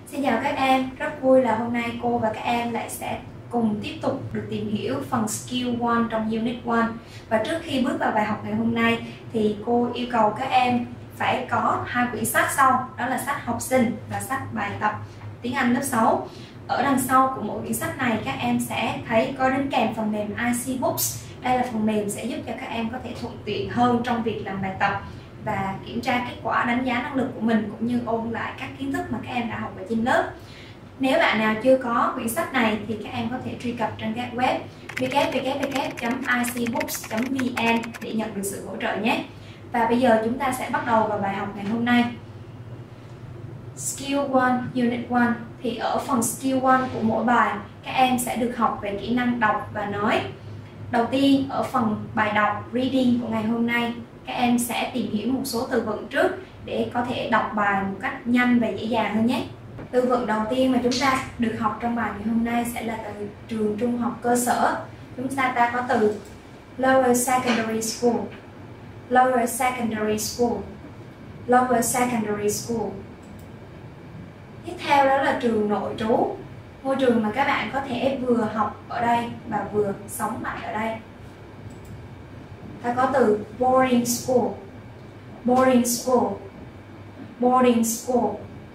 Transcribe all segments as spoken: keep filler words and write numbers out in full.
Xin chào các em, rất vui là hôm nay cô và các em lại sẽ cùng tiếp tục được tìm hiểu phần Skill một trong Unit một. Và trước khi bước vào bài học ngày hôm nay thì cô yêu cầu các em phải có hai quyển sách sau, đó là sách học sinh và sách bài tập tiếng Anh lớp sáu. Ở đằng sau của mỗi quyển sách này các em sẽ thấy có đính kèm phần mềm i xê Books. Đây là phần mềm sẽ giúp cho các em có thể thuận tiện hơn trong việc làm bài tập và kiểm tra kết quả đánh giá năng lực của mình, cũng như ôn lại các kiến thức mà các em đã học ở trên lớp. Nếu bạn nào chưa có quyển sách này thì các em có thể truy cập trang web w w w chấm i c books chấm v n để nhận được sự hỗ trợ nhé. Và bây giờ chúng ta sẽ bắt đầu vào bài học ngày hôm nay. Skill một, Unit một. Thì ở phần Skill một của mỗi bài, các em sẽ được học về kỹ năng đọc và nói. Đầu tiên, ở phần bài đọc Reading của ngày hôm nay, các em sẽ tìm hiểu một số từ vựng trước để có thể đọc bài một cách nhanh và dễ dàng hơn nhé. Từ vựng đầu tiên mà chúng ta được học trong bài ngày hôm nay sẽ là từ trường trung học cơ sở. Chúng ta ta có từ Lower Secondary School, Lower Secondary School, Lower Secondary School. Tiếp theo đó là trường nội trú, ngôi trường mà các bạn có thể vừa học ở đây và vừa sống lại ở đây. Ta có từ boarding school, boarding school, boarding school.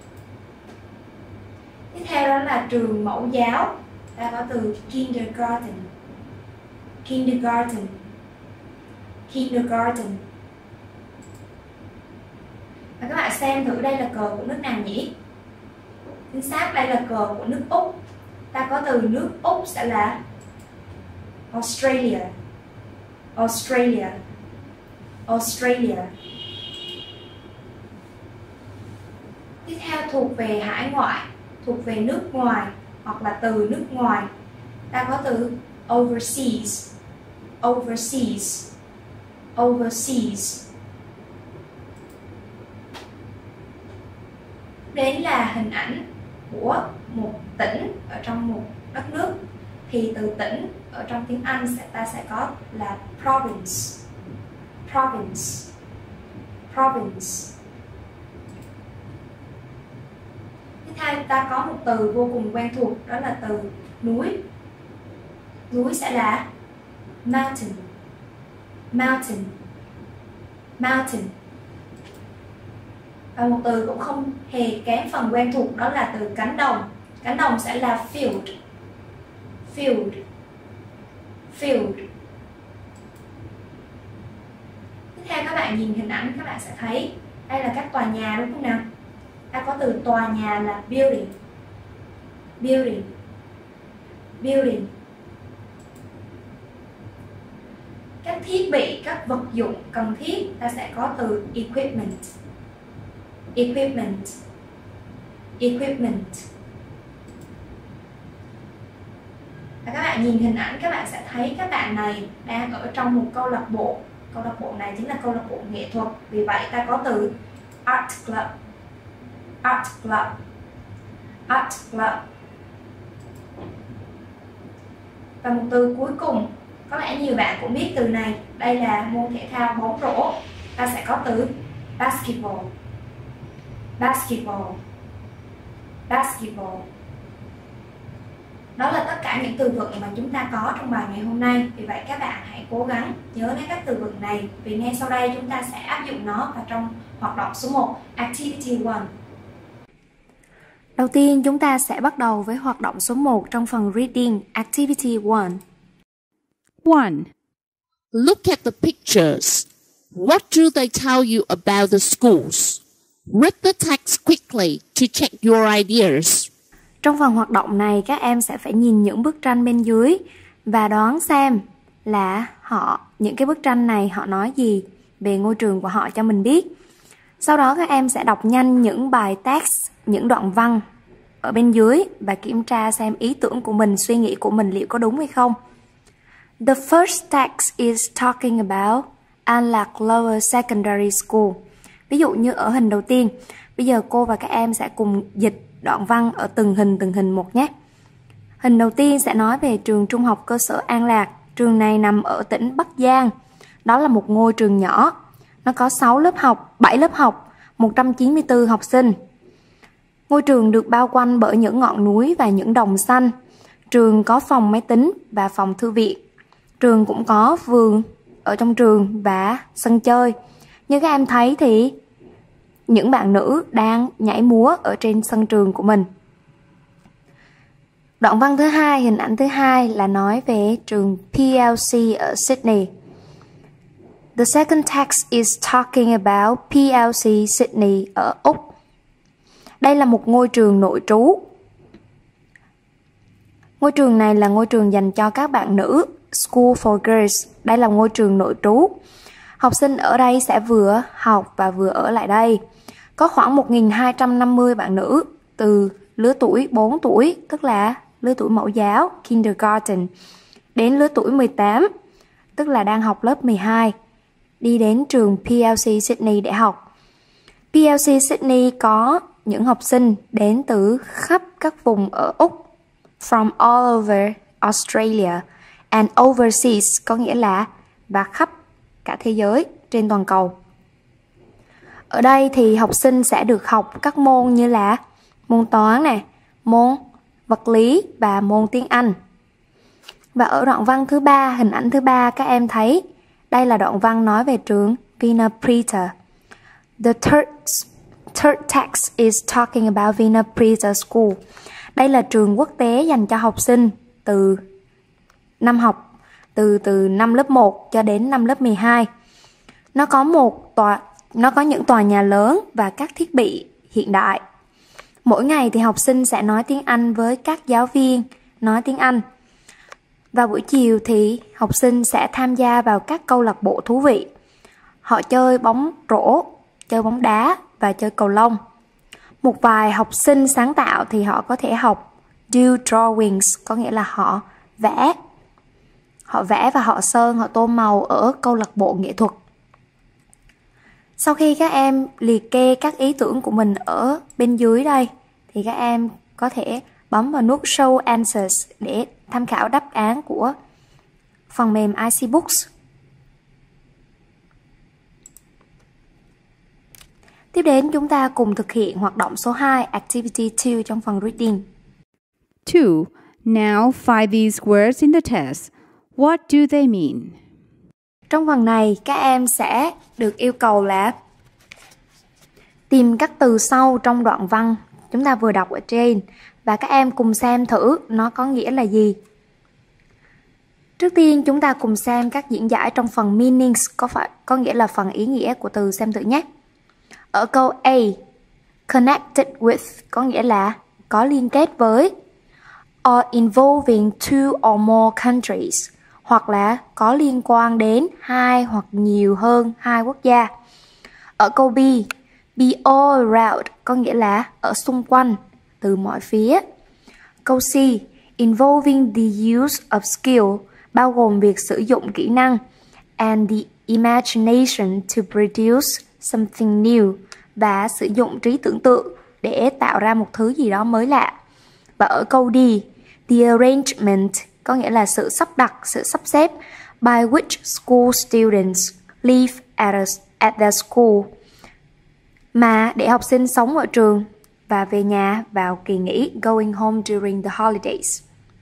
Tiếp theo đó là trường mẫu giáo. Ta có từ kindergarten, kindergarten, kindergarten. Và các bạn xem thử đây là cờ của nước nào nhỉ? Chính xác, đây là cờ của nước Úc. Ta có từ nước Úc sẽ là Australia, Australia, Australia. Tiếp theo thuộc về hải ngoại, thuộc về nước ngoài hoặc là từ nước ngoài. Ta có từ overseas, overseas, overseas. Đến là hình ảnh của một tỉnh ở trong một đất nước. Thì từ tỉnh ở trong tiếng Anh sẽ ta sẽ có là province, province, province. Tiếp theo ta có một từ vô cùng quen thuộc, đó là từ núi. Núi sẽ là mountain, mountain, mountain. Và một từ cũng không hề kém phần quen thuộc, đó là từ cánh đồng. Cánh đồng sẽ là field, field, field. Tiếp theo các bạn nhìn hình ảnh, các bạn sẽ thấy đây là các tòa nhà, đúng không nào? Ta có từ tòa nhà là building, building, building. Các thiết bị, các vật dụng cần thiết, ta sẽ có từ equipment, equipment, equipment. Và các bạn nhìn hình ảnh, các bạn sẽ thấy các bạn này đang ở trong một câu lạc bộ. Câu lạc bộ này chính là câu lạc bộ nghệ thuật. Vì vậy ta có từ art club, art club, art club. Và một từ cuối cùng, có lẽ nhiều bạn cũng biết từ này. Đây là môn thể thao bóng rổ. Ta sẽ có từ basketball, basketball, basketball. Đó là tất cả những từ vựng mà chúng ta có trong bài ngày hôm nay. Vì vậy các bạn hãy cố gắng nhớ lấy các từ vựng này, vì ngay sau đây chúng ta sẽ áp dụng nó vào trong hoạt động số một, Activity một. Đầu tiên chúng ta sẽ bắt đầu với hoạt động số một trong phần Reading, Activity một. one. Look at the pictures. What do they tell you about the schools? Read the text quickly to check your ideas. Trong phần hoạt động này, các em sẽ phải nhìn những bức tranh bên dưới và đoán xem là họ những cái bức tranh này họ nói gì về ngôi trường của họ cho mình biết. Sau đó các em sẽ đọc nhanh những bài text, những đoạn văn ở bên dưới và kiểm tra xem ý tưởng của mình, suy nghĩ của mình liệu có đúng hay không. The first text is talking about An Lạc Lower Secondary School. Ví dụ như ở hình đầu tiên, bây giờ cô và các em sẽ cùng dịch đoạn văn ở từng hình từng hình một nhé. Hình đầu tiên sẽ nói về trường trung học cơ sở An Lạc. Trường này nằm ở tỉnh Bắc Giang. Đó là một ngôi trường nhỏ. Nó có sáu lớp học, bảy lớp học, một trăm chín mươi tư học sinh. Ngôi trường được bao quanh bởi những ngọn núi và những đồng xanh. Trường có phòng máy tính và phòng thư viện. Trường cũng có vườn ở trong trường và sân chơi. Như các em thấy thì những bạn nữ đang nhảy múa ở trên sân trường của mình. Đoạn văn thứ hai, hình ảnh thứ hai là nói về trường pê lờ xê ở Sydney. The second text is talking about pê lờ xê Sydney ở Úc. Đây là một ngôi trường nội trú. Ngôi trường này là ngôi trường dành cho các bạn nữ, School for Girls. Đây là ngôi trường nội trú. Học sinh ở đây sẽ vừa học và vừa ở lại đây. Có khoảng một nghìn hai trăm năm mươi bạn nữ từ lứa tuổi bốn tuổi, tức là lứa tuổi mẫu giáo, kindergarten, đến lứa tuổi mười tám, tức là đang học lớp mười hai, đi đến trường pê lờ xê Sydney để học. pê lờ xê Sydney có những học sinh đến từ khắp các vùng ở Úc, from all over Australia and overseas, có nghĩa là và khắp cả thế giới, trên toàn cầu. Ở đây thì học sinh sẽ được học các môn như là môn toán này, môn vật lý và môn tiếng Anh. Và ở đoạn văn thứ ba, hình ảnh thứ ba, các em thấy đây là đoạn văn nói về trường Vinah Prita. The third, third text is talking about Vinah Prita School. Đây là trường quốc tế dành cho học sinh từ năm học từ từ năm lớp một cho đến năm lớp mười hai. Nó có một tòa nó có những tòa nhà lớn và các thiết bị hiện đại. Mỗi ngày thì học sinh sẽ nói tiếng Anh với các giáo viên nói tiếng Anh. Và buổi chiều thì học sinh sẽ tham gia vào các câu lạc bộ thú vị. Họ chơi bóng rổ, chơi bóng đá và chơi cầu lông. Một vài học sinh sáng tạo thì họ có thể học do drawings, có nghĩa là họ vẽ. Họ vẽ và họ sơn, họ tô màu ở câu lạc bộ nghệ thuật. Sau khi các em liệt kê các ý tưởng của mình ở bên dưới đây, thì các em có thể bấm vào nút Show Answers để tham khảo đáp án của phần mềm i xê Books. Tiếp đến chúng ta cùng thực hiện hoạt động số hai, Activity two trong phần Reading. two. Now find these words in the test. What do they mean? Trong phần này, các em sẽ được yêu cầu là tìm các từ sau trong đoạn văn chúng ta vừa đọc ở trên và các em cùng xem thử nó có nghĩa là gì. Trước tiên chúng ta cùng xem các diễn giải trong phần meanings, có phải có nghĩa là phần ý nghĩa của từ, xem thử nhé. Ở câu A, connected with có nghĩa là có liên kết với, or involving two or more countries, hoặc là có liên quan đến hai hoặc nhiều hơn hai quốc gia. Ở câu B, be all around có nghĩa là ở xung quanh, từ mọi phía. Câu C, involving the use of skill bao gồm việc sử dụng kỹ năng and the imagination to produce something new và sử dụng trí tưởng tượng để tạo ra một thứ gì đó mới lạ. Và ở câu D, the arrangement có nghĩa là sự sắp đặt, sự sắp xếp by which school students live at, a, at their school, mà để học sinh sống ở trường và về nhà vào kỳ nghỉ, going home during the holidays.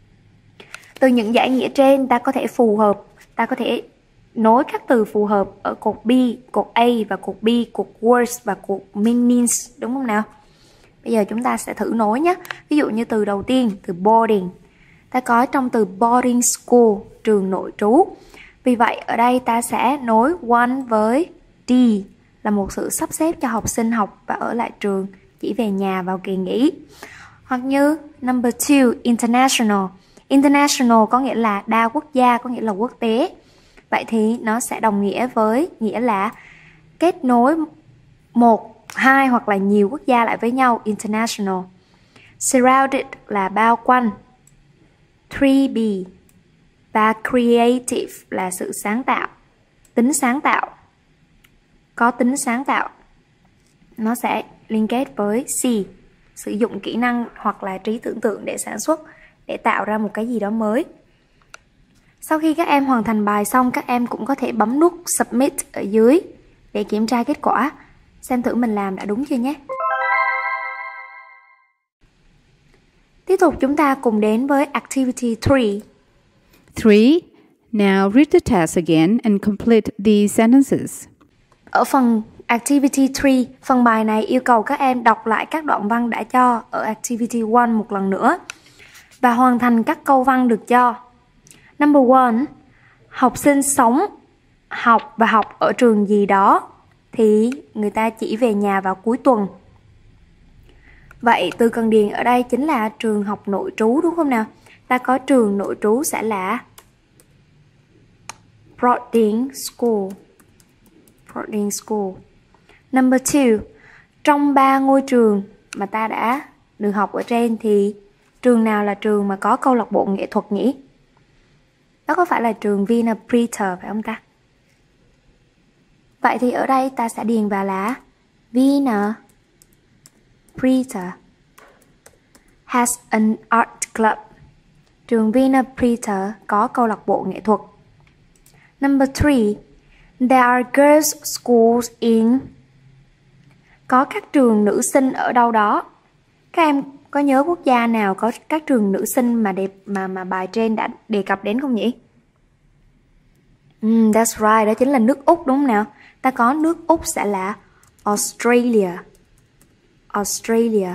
Từ những giải nghĩa trên ta có thể phù hợp, ta có thể nối các từ phù hợp ở cột B, cột A và cột B, cột words và cột meanings, đúng không nào? Bây giờ chúng ta sẽ thử nối nhé. Ví dụ như từ đầu tiên, từ boarding. Ta có trong từ boarding school, trường nội trú. Vì vậy ở đây ta sẽ nối one với D, là một sự sắp xếp cho học sinh học và ở lại trường, chỉ về nhà vào kỳ nghỉ. Hoặc như number two, international. International có nghĩa là đa quốc gia, có nghĩa là quốc tế. Vậy thì nó sẽ đồng nghĩa với nghĩa là kết nối một, hai hoặc là nhiều quốc gia lại với nhau, international. Surrounded là bao quanh. three B và creative là sự sáng tạo, tính sáng tạo, có tính sáng tạo. Nó sẽ liên kết với C, sử dụng kỹ năng hoặc là trí tưởng tượng để sản xuất, để tạo ra một cái gì đó mới. Sau khi các em hoàn thành bài xong, các em cũng có thể bấm nút Submit ở dưới để kiểm tra kết quả, xem thử mình làm đã đúng chưa nhé. Tiếp tục chúng ta cùng đến với Activity ba. Three. Now read the text again and complete these sentences. Ở phần Activity ba, phần bài này yêu cầu các em đọc lại các đoạn văn đã cho ở Activity một một lần nữa và hoàn thành các câu văn được cho. Number one, học sinh sống, học và học ở trường gì đó thì người ta chỉ về nhà vào cuối tuần. Vậy từ cần điền ở đây chính là trường học nội trú đúng không nào? Ta có trường nội trú sẽ là boarding school. Boarding school. Number two, trong ba ngôi trường mà ta đã được học ở trên thì trường nào là trường mà có câu lạc bộ nghệ thuật nhỉ? Đó có phải là trường Wiener Preter phải không ta? Vậy thì ở đây ta sẽ điền vào là Wiener Preter has an art club. Trường Wiener Preter có câu lạc bộ nghệ thuật. Number three, there are girls' schools in. Có các trường nữ sinh ở đâu đó. Các em có nhớ quốc gia nào có các trường nữ sinh mà đẹp mà mà bài trên đã đề cập đến không nhỉ? Mm, that's right, đó chính là nước Úc đúng không nào? Ta có nước Úc sẽ là Australia. Australia.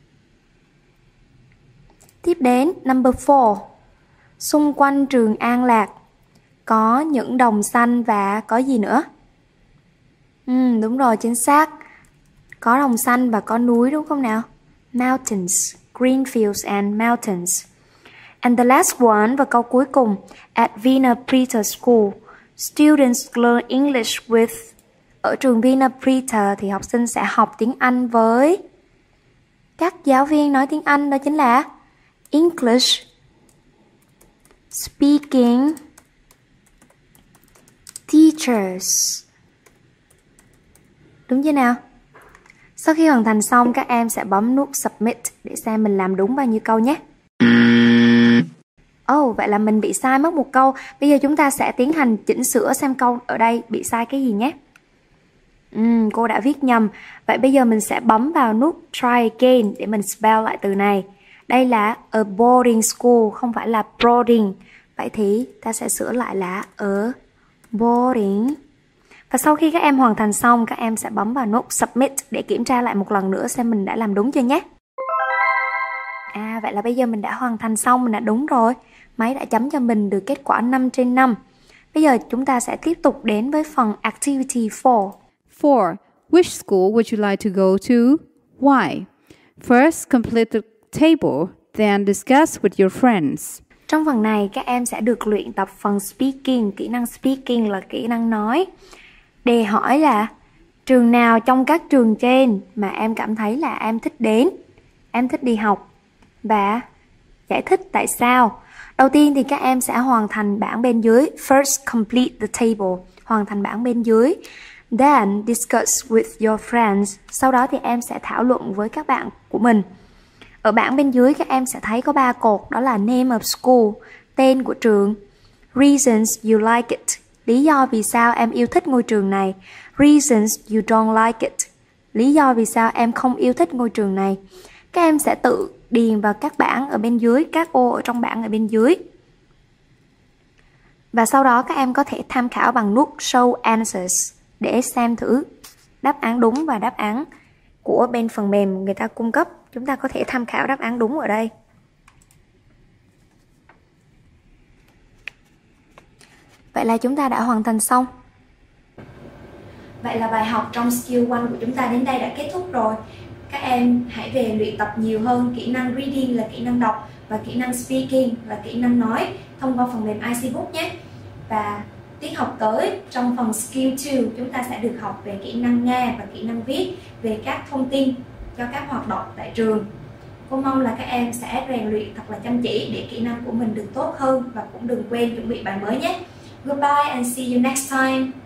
Tiếp đến number four. Xung quanh trường An Lạc có những đồng xanh và có gì nữa? Ừ, đúng rồi, chính xác. Có đồng xanh và có núi đúng không nào? Mountains, green fields and mountains. And the last one và câu cuối cùng. At Wiener Preter School, students learn English with. Ở trường Wiener Preter thì học sinh sẽ học tiếng Anh với các giáo viên nói tiếng Anh, đó chính là English speaking teachers. Đúng chưa nào? Sau khi hoàn thành xong, các em sẽ bấm nút Submit để xem mình làm đúng bao nhiêu câu nhé. Oh, vậy là mình bị sai mất một câu. Bây giờ chúng ta sẽ tiến hành chỉnh sửa xem câu ở đây bị sai cái gì nhé. Uhm, cô đã viết nhầm. Vậy bây giờ mình sẽ bấm vào nút Try Again để mình spell lại từ này. Đây là a boarding school, không phải là boarding. Vậy thì ta sẽ sửa lại là a boarding. Và sau khi các em hoàn thành xong, các em sẽ bấm vào nút Submit để kiểm tra lại một lần nữa xem mình đã làm đúng chưa nhé. À, vậy là bây giờ mình đã hoàn thành xong, mình đã đúng rồi. Máy đã chấm cho mình được kết quả năm trên năm. Bây giờ chúng ta sẽ tiếp tục đến với phần Activity bốn. Four. Which school would you like to go to? Why? First, complete the table, then discuss with your friends. Trong phần này, các em sẽ được luyện tập phần speaking. Kỹ năng speaking là kỹ năng nói. Đề hỏi là trường nào trong các trường trên mà em cảm thấy là em thích đến, em thích đi học, và giải thích tại sao. Đầu tiên thì các em sẽ hoàn thành bảng bên dưới. First, complete the table. Hoàn thành bảng bên dưới. Then, discuss with your friends. Sau đó thì em sẽ thảo luận với các bạn của mình. Ở bảng bên dưới các em sẽ thấy có ba cột. Đó là name of school, tên của trường. Reasons you like it, lý do vì sao em yêu thích ngôi trường này. Reasons you don't like it, lý do vì sao em không yêu thích ngôi trường này. Các em sẽ tự điền vào các bảng ở bên dưới, các ô ở trong bảng ở bên dưới. Và sau đó các em có thể tham khảo bằng nút Show Answers để xem thử đáp án đúng và đáp án của bên phần mềm người ta cung cấp. Chúng ta có thể tham khảo đáp án đúng ở đây. Vậy là chúng ta đã hoàn thành xong. Vậy là bài học trong Skill một của chúng ta đến đây đã kết thúc rồi. Các em hãy về luyện tập nhiều hơn kỹ năng reading là kỹ năng đọc và kỹ năng speaking là kỹ năng nói thông qua phần mềm i xê Book nhé. Và tiết học tới trong phần Skill hai chúng ta sẽ được học về kỹ năng nghe và kỹ năng viết, về các thông tin cho các hoạt động tại trường. Cô mong là các em sẽ rèn luyện thật là chăm chỉ để kỹ năng của mình được tốt hơn và cũng đừng quên chuẩn bị bài mới nhé. Goodbye and see you next time.